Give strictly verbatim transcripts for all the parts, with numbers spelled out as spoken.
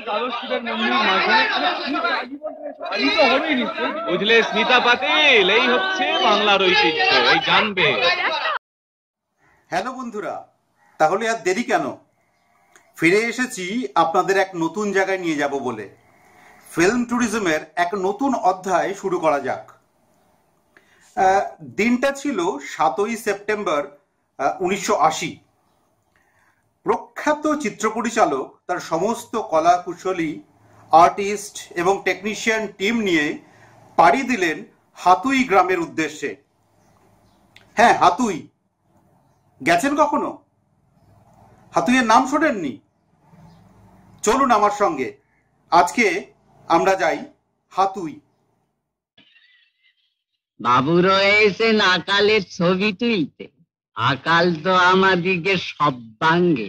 বুঝলে স্মিতা পাতিল, এই হচ্ছে বাংলার ঐতিহ্য, এই জানবে। হ্যালো বন্ধুরা, তাহলে আর দেরি কেন? ফিরে এসেছি আপনাদের এক নতুন জায়গায় নিয়ে যাব বলে। ফিল্ম ট্যুরিজমের এক নতুন অধ্যায় শুরু করা যাক। দিনটা ছিল সাতই সেপ্টেম্বর উনিশশো আশি। প্রখ্যাত চিত্র পরিচালক তার সমস্ত কলা কুশলী, আর্টিস্ট এবং টেকনিশিয়ান টিম নিয়ে পাড়ি দিলেন হাতুই গ্রামের উদ্দেশ্যে। হ্যাঁ, হাতুই। গেছেন কখনো? হাতুইয়ের নাম শোনেননি? চলুন আমার সঙ্গে, আজকে আমরা যাই হাতুই। বাবু রয়েছেন আকালের ছবি তুলতে, আকাল তো আমাদিকে সর্বাঙ্গে।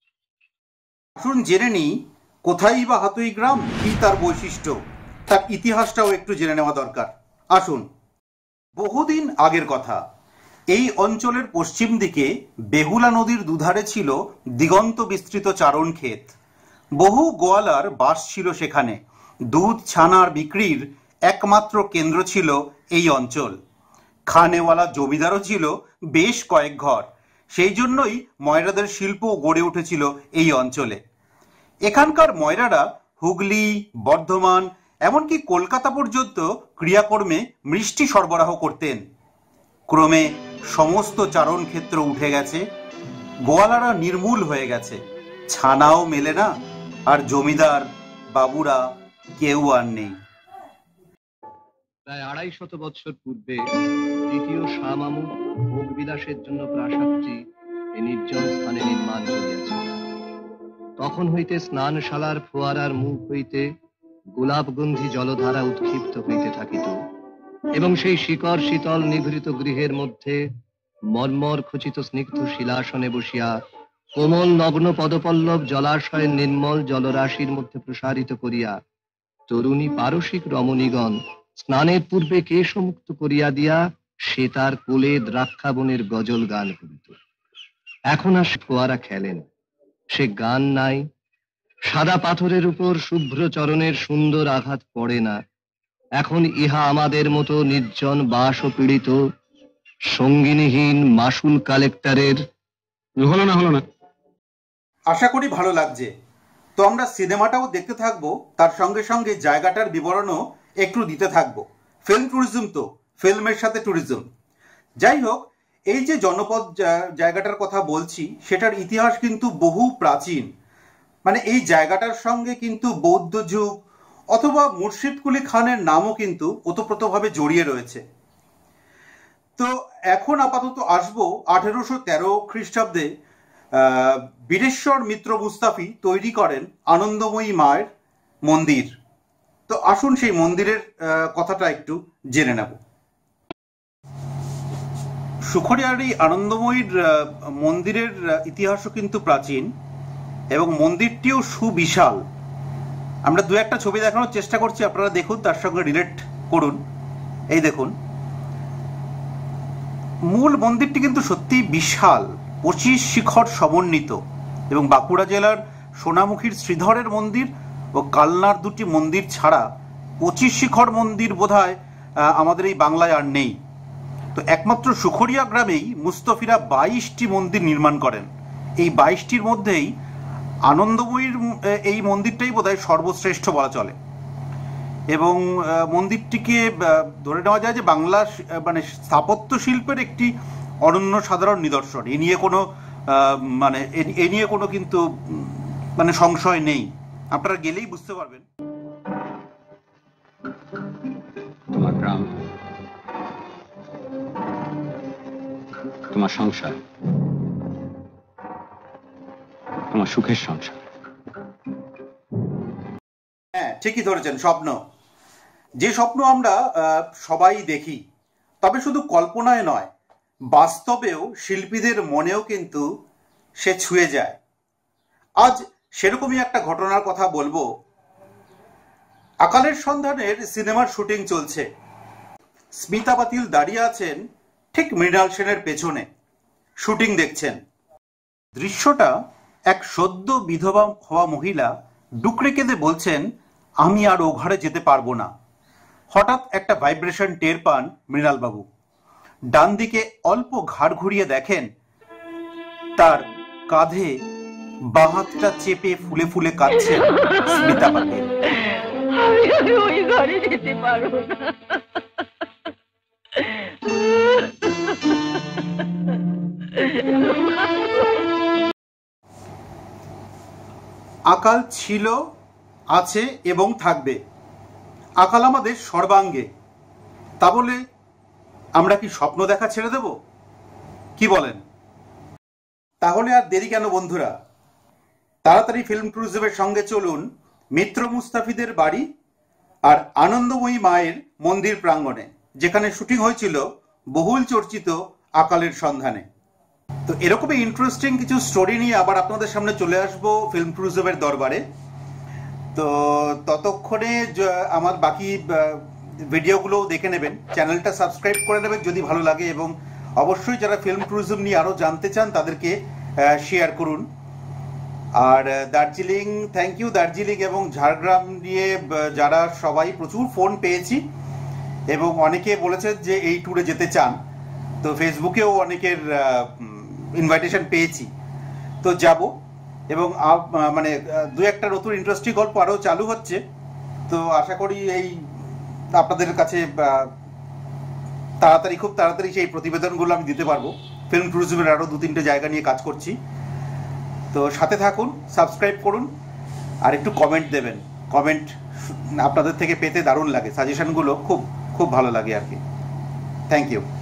আসুন জেনে নিই কোথায় বা হাতুই গ্রাম, কি তার বৈশিষ্ট্য, তার ইতিহাসটাও একটু জেনে নেওয়া দরকার। আসুন। বহুদিন আগের কথা, এই অঞ্চলের পশ্চিম দিকে বেহুলা নদীর দুধারে ছিল দিগন্ত বিস্তৃত চারণ ক্ষেত। বহু গোয়ালার বাস ছিল সেখানে। দুধ ছানার বিক্রির একমাত্র কেন্দ্র ছিল এই অঞ্চল। খানেওয়ালা জমিদারও ছিল বেশ কয়েক ঘর। সেই জন্যই ময়রাদের শিল্পও গড়ে উঠেছিল এই অঞ্চলে। এখানকার ময়রারা হুগলি, বর্ধমান, এমনকি কলকাতা পর্যন্ত ক্রিয়াকর্মে মিষ্টি সরবরাহ করতেন। ক্রমে সমস্ত চারণ ক্ষেত্র উঠে গেছে, গোয়ালারা নির্মূল হয়ে গেছে, ছানাও মেলে না, আর জমিদার বাবুরা কেউ আর নেই। প্রায় আড়াই শত বৎসর পূর্বে দ্বিতীয় শাহ মামুদ ভোগ বিলাসের জন্য প্রাসাদটি এই নির্জন স্থানে নির্মাণ করিয়াছে। তখন হইতে স্নানশালার ফোয়ারার মুখ হইতে গোলাপগন্ধি জলধারা উৎক্ষিপ্ত হইতে থাকিত, এবং সেই শিকড় শীতল নিভৃত গৃহের মধ্যে মর্মর খচিত স্নিগ্ধ শিলাসনে বসিয়া কোমল নগ্ন পদপল্লব জলাশয়ের নির্মল জলরাশির মধ্যে প্রসারিত করিয়া তরুণী পারসিক রমণীগণ স্নানের পূর্বে কেশমুক্ত করিয়া দিয়া সে তার কোলে দ্রাক্ষাবনের গজল গান করিত। এখন আর ফোয়ারা খেলেন, সে গান নাই, সাদা পাথরের উপর শুভ্র চরণের সুন্দর আঘাত পড়ে না। এখন ইহা আমাদের মতো নির্জন বাস ও পীড়িত সঙ্গিনীহীন মাসুল কালেক্টরের। হলো না হলো না আশা করি ভালো লাগছে। তো আমরা সিনেমাটাও দেখতে থাকবো, তার সঙ্গে সঙ্গে জায়গাটার বিবরণও একটু দিতে থাকবো। ফিল্ম ট্যুরিজম তো, ফিল্মের সাথে ট্যুরিজম। যাই হোক, এই যে জনপদ জায়গাটার কথা বলছি, সেটার ইতিহাস কিন্তু বহু প্রাচীন। মানে এই জায়গাটার সঙ্গে কিন্তু বৌদ্ধ যুগ অথবা মুর্শিদ কুলি খানের নামও কিন্তু ওতপ্রোতভাবে জড়িয়ে রয়েছে। তো এখন আপাতত আসবো আঠেরোশো তেরো খ্রিস্টাব্দে বীরেশ্বর মিত্র মুস্তাফি তৈরি করেন আনন্দময়ী মায়ের মন্দির। তো আসুন সেই মন্দিরের কথাটা একটু জেনে নেব। সুখরিয়ার এই আনন্দময়ীর মন্দিরের ইতিহাসও কিন্তু প্রাচীন এবং মন্দিরটিও সুবিশাল। আমরা দু একটা ছবি দেখানোর চেষ্টা করছি, আপনারা দেখুন, তার সঙ্গে রিলেট করুন। এই দেখুন, মূল মন্দিরটি কিন্তু সত্যিই বিশাল, পঁচিশ শিখর সমন্বিত, এবং বাঁকুড়া জেলার সোনামুখীর শ্রীধরের মন্দির ও কালনার দুটি মন্দির ছাড়া পঁচিশ শিখর মন্দির বোধহয় আমাদের এই বাংলায় আর নেই। তো একমাত্র সুখরিয়া গ্রামেই মুস্তফিরা বাইশটি মন্দির নির্মাণ করেন। এই বাইশটির মধ্যেই আনন্দময়ীর এই মন্দিরটাই বোধহয় সর্বশ্রেষ্ঠ বলা চলে, এবং মন্দিরটিকে ধরে নেওয়া যায় যে বাংলা মানে স্থাপত্য শিল্পের একটি অনন্য সাধারণ নিদর্শন। এ নিয়ে কোনো মানে এ নিয়ে কোনো কিন্তু মানে সংশয় নেই, আপনারা গেলেই বুঝতে পারবেন। তোমার গ্রাম, তোমার সংসার, তোমার সুখের সংসার। হ্যাঁ, ঠিকই ধরেছেন, স্বপ্ন। যে স্বপ্ন আমরা সবাই দেখি, তবে শুধু কল্পনায় নয়, বাস্তবেও শিল্পীদের মনেও কিন্তু সে ছুঁয়ে যায়। আজ সেরকমই একটা ঘটনার কথা বলবো। আকালের সন্ধানের সিনেমার শুটিং চলছে। স্মিতা পাতিল দাঁড়িয়ে আছেন ঠিক মৃণাল সেনের পেছনে, শুটিং দেখছেন। দৃশ্যটা এক সদ্য বিধবা হওয়া মহিলা ডুকরে কেঁদে বলছেন, আমি আর ও ঘরে যেতে পারবো না। হঠাৎ একটা ভাইব্রেশন টের পান মৃণালবাবু। ডান দিকে অল্প ঘাড় ঘুরিয়ে দেখেন তার কাঁধে বাঁ হাতটা চেপে ফুলে ফুলে কাঁদছেন স্মিতা পাতিল। আমি আমি ওই ঘরে যেতে পারবো না। আকাল ছিল, আছে এবং থাকবে। আকাল আমাদের সর্বাঙ্গে। তা বলে আমরা কি স্বপ্ন দেখা ছেড়ে দেব? কি বলেন? তাহলে আর দেরি কেন বন্ধুরা, তাড়াতাড়ি ফিল্ম ক্রুজের সঙ্গে চলুন মিত্র মুস্তাফিদের বাড়ি আর আনন্দময়ী মায়ের মন্দির প্রাঙ্গণে, যেখানে শুটিং হয়েছিল বহুল চর্চিত আকালের সন্ধানে। তো এরকমই ইন্টারেস্টিং কিছু স্টোরি নিয়ে আবার আপনাদের সামনে চলে আসবো ফিল্ম ক্রুজের দরবারে। তো ততক্ষণে আমার বাকি ভিডিওগুলো দেখে নেবেন, চ্যানেলটা সাবস্ক্রাইব করে নেবেন যদি ভালো লাগে, এবং অবশ্যই যারা ফিল্ম ট্যুরিজম নিয়ে আরও জানতে চান তাদেরকে শেয়ার করুন। আর দার্জিলিং, থ্যাংক ইউ দার্জিলিং এবং ঝাড়গ্রাম নিয়ে যারা সবাই প্রচুর ফোন পেয়েছি এবং অনেকে বলেছেন যে এই ট্যুরে যেতে চান। তো ফেসবুকেও অনেকের ইনভাইটেশন পেয়েছি, তো যাব। এবং মানে দু একটা নতুন ইন্টারেস্টিং গল্প আরও চালু হচ্ছে। তো আশা করি এই আপনাদের কাছে তাড়াতাড়ি খুব তাড়াতাড়ি সেই প্রতিবেদনগুলো আমি দিতে পারবো। ফিল্ম ট্যুরিজমের আরও দু তিনটে জায়গা নিয়ে কাজ করছি। তো সাথে থাকুন, সাবস্ক্রাইব করুন আর একটু কমেন্ট দেবেন। কমেন্ট আপনাদের থেকে পেতে দারুণ লাগে, সাজেশনগুলো খুব খুব ভালো লাগে আর কি। Thank you.